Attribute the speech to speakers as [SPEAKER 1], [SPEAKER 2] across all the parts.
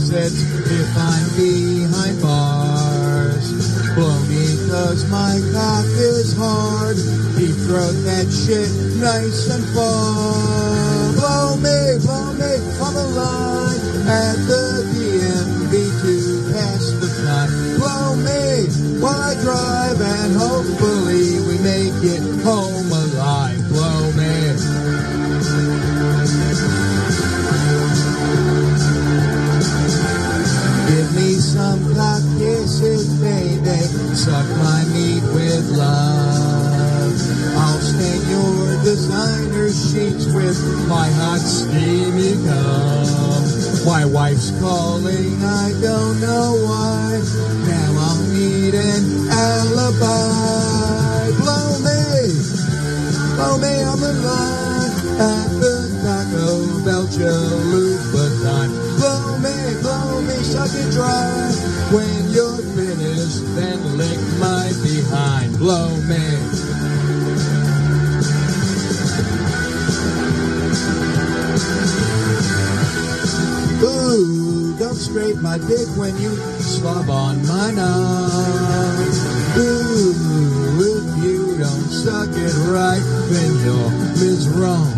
[SPEAKER 1] closets if I'm behind bars. Blow me 'cause my cock is hard. Deep throat that shit nice and far. Blow me, on the line at the DMV to pass the time. Blow me while I drive and hopefully we make it home alive. Blow me. Give me some cock kisses, baby. Suck my meat with love. I'll stain your designer sheets with my hot steamy cum. My wife's calling, I don't know why. Now I'll need an alibi. Blow me on the line at the Taco Bell Chalupa time. Blow me, suck it dry. When you're finished, then lick my behind. Blow me. Ooh, don't scrape my dick when you slob on my knob. Ooh, if you don't suck it right, then you're wrong.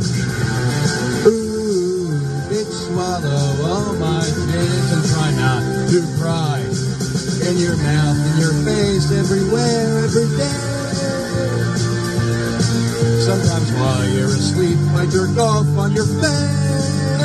[SPEAKER 1] Ooh, bitch, swallow all my tears and try not to cry. In your mouth, in your face, everywhere, every day. Sometimes while you're asleep, I jerk off on your face.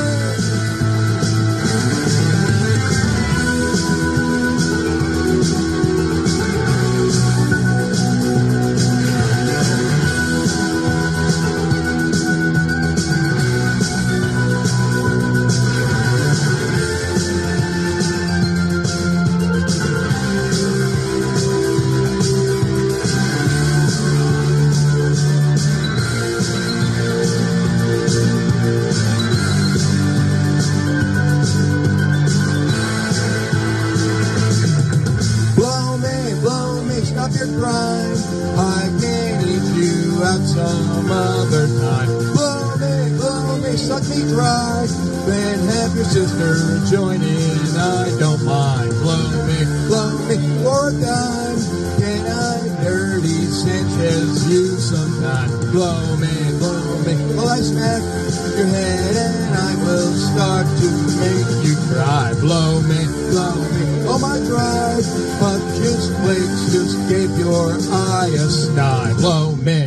[SPEAKER 1] I can eat you out some other time. Blow me, suck me dry. Then have your sister join in, I don't mind. Blow me, for a dime. Can I dirty Sanchez you sometime? Blow me, while I smack your head and I will start to make you cry. Blow me, oh my drive. But just flakes just gave your eye a sty. Blow me.